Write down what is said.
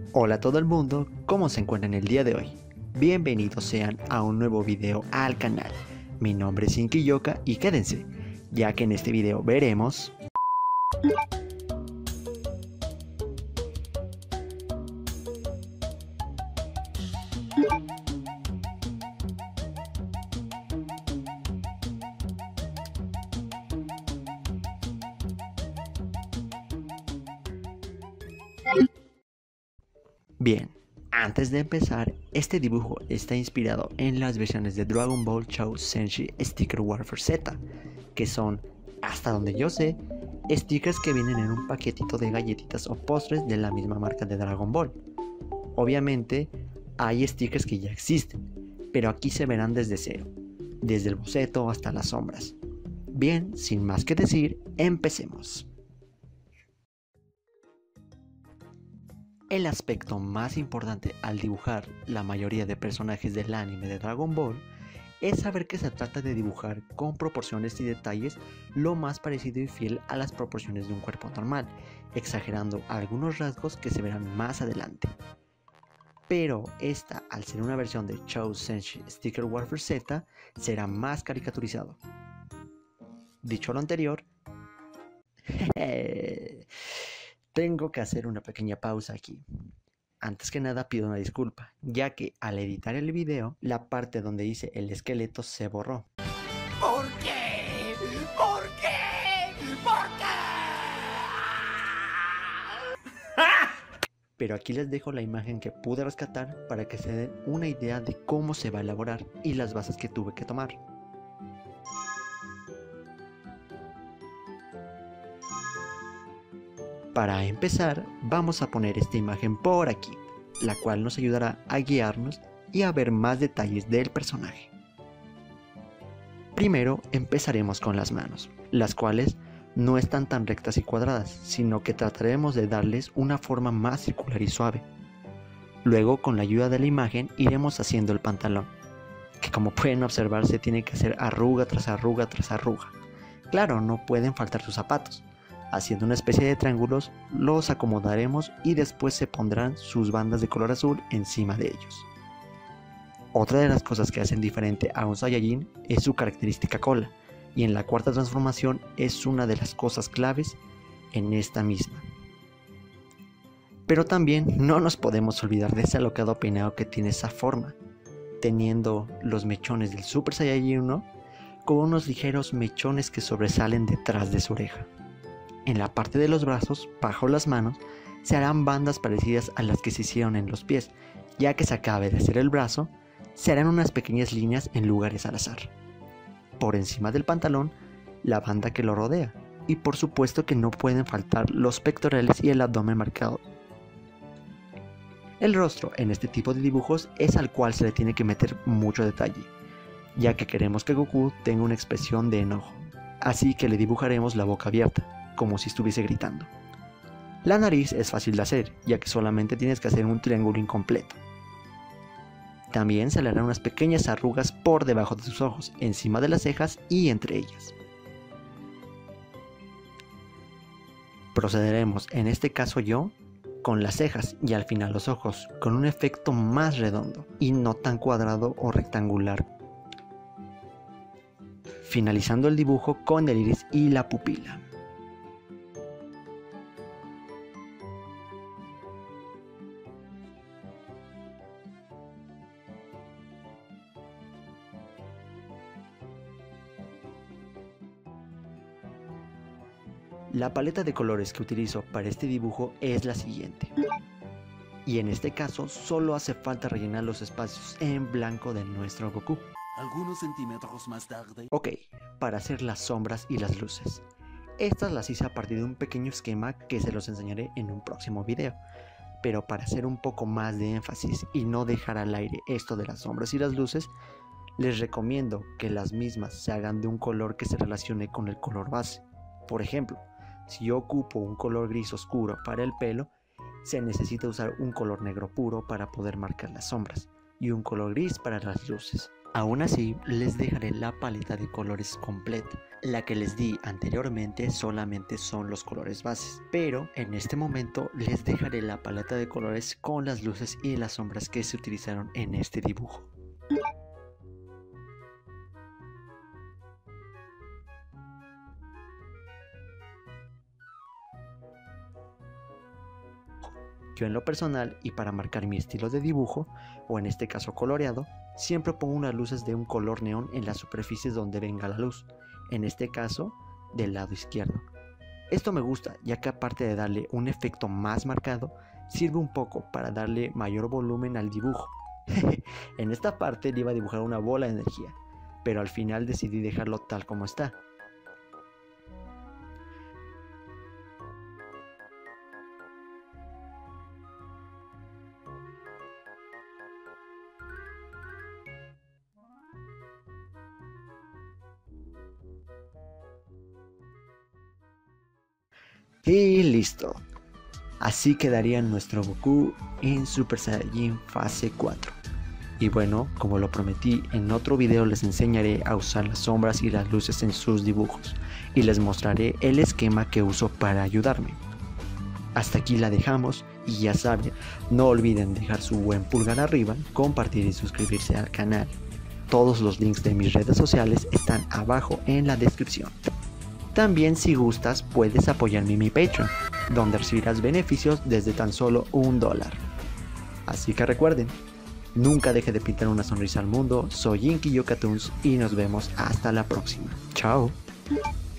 Hola a todo el mundo, ¿cómo se encuentran el día de hoy? Bienvenidos sean a un nuevo video al canal. Mi nombre es Inkiyoka y quédense, ya que en este video veremos... Bien, antes de empezar, este dibujo está inspirado en las versiones de Dragon Ball Chou Senshi Sticker Warfare Z, que son, hasta donde yo sé, stickers que vienen en un paquetito de galletitas o postres de la misma marca de Dragon Ball. Obviamente, hay stickers que ya existen, pero aquí se verán desde cero, desde el boceto hasta las sombras. Bien, sin más que decir, empecemos. El aspecto más importante al dibujar la mayoría de personajes del anime de Dragon Ball es saber que se trata de dibujar con proporciones y detalles lo más parecido y fiel a las proporciones de un cuerpo normal, exagerando algunos rasgos que se verán más adelante. Pero esta, al ser una versión de Chou Senshi Sticker Warfare Z, será más caricaturizado. Dicho lo anterior, tengo que hacer una pequeña pausa aquí. Antes que nada pido una disculpa, ya que al editar el video, la parte donde dice el esqueleto se borró. ¿Por qué? ¿Por qué? ¿Por qué? Pero aquí les dejo la imagen que pude rescatar para que se den una idea de cómo se va a elaborar y las bases que tuve que tomar. Para empezar, vamos a poner esta imagen por aquí, la cual nos ayudará a guiarnos y a ver más detalles del personaje. Primero empezaremos con las manos, las cuales no están tan rectas y cuadradas, sino que trataremos de darles una forma más circular y suave. Luego, con la ayuda de la imagen, iremos haciendo el pantalón, que como pueden observar se tiene que hacer arruga tras arruga tras arruga. Claro, no pueden faltar sus zapatos. Haciendo una especie de triángulos, los acomodaremos y después se pondrán sus bandas de color azul encima de ellos. Otra de las cosas que hacen diferente a un Saiyajin es su característica cola, y en la cuarta transformación es una de las cosas claves en esta misma. Pero también no nos podemos olvidar de ese alocado peinado que tiene esa forma, teniendo los mechones del Super Saiyajin 1 con unos ligeros mechones que sobresalen detrás de su oreja. En la parte de los brazos, bajo las manos, se harán bandas parecidas a las que se hicieron en los pies, ya que se acabe de hacer el brazo, se harán unas pequeñas líneas en lugares al azar. Por encima del pantalón, la banda que lo rodea, y por supuesto que no pueden faltar los pectorales y el abdomen marcado. El rostro en este tipo de dibujos es al cual se le tiene que meter mucho detalle, ya que queremos que Goku tenga una expresión de enojo, así que le dibujaremos la boca abierta, como si estuviese gritando. La nariz es fácil de hacer, ya que solamente tienes que hacer un triángulo incompleto. También se le harán unas pequeñas arrugas por debajo de sus ojos, encima de las cejas y entre ellas. Procederemos, en este caso yo, con las cejas y al final los ojos, con un efecto más redondo y no tan cuadrado o rectangular. Finalizando el dibujo con el iris y la pupila. La paleta de colores que utilizo para este dibujo es la siguiente. Y en este caso solo hace falta rellenar los espacios en blanco de nuestro Goku. Algunos centímetros más tarde. Ok, para hacer las sombras y las luces. Estas las hice a partir de un pequeño esquema que se los enseñaré en un próximo video. Pero para hacer un poco más de énfasis y no dejar al aire esto de las sombras y las luces, les recomiendo que las mismas se hagan de un color que se relacione con el color base. Por ejemplo, si yo ocupo un color gris oscuro para el pelo, se necesita usar un color negro puro para poder marcar las sombras y un color gris para las luces. Aún así, les dejaré la paleta de colores completa, La que les di anteriormente solamente son los colores bases, pero en este momento les dejaré la paleta de colores con las luces y las sombras que se utilizaron en este dibujo. Yo en lo personal y para marcar mi estilo de dibujo, o en este caso coloreado, siempre pongo unas luces de un color neón en las superficies donde venga la luz, en este caso del lado izquierdo. Esto me gusta ya que aparte de darle un efecto más marcado, sirve un poco para darle mayor volumen al dibujo. En esta parte le iba a dibujar una bola de energía, pero al final decidí dejarlo tal como está. Y listo. Así quedaría nuestro Goku en Super Saiyajin fase 4. Y bueno, como lo prometí, en otro video les enseñaré a usar las sombras y las luces en sus dibujos. Y les mostraré el esquema que uso para ayudarme. Hasta aquí la dejamos y ya saben, no olviden dejar su buen pulgar arriba, compartir y suscribirse al canal. Todos los links de mis redes sociales están abajo en la descripción. También si gustas puedes apoyarme en mi Patreon, donde recibirás beneficios desde tan solo $1. Así que recuerden, nunca deje de pintar una sonrisa al mundo. Soy Inky Yo Cartoons y nos vemos hasta la próxima. Chao.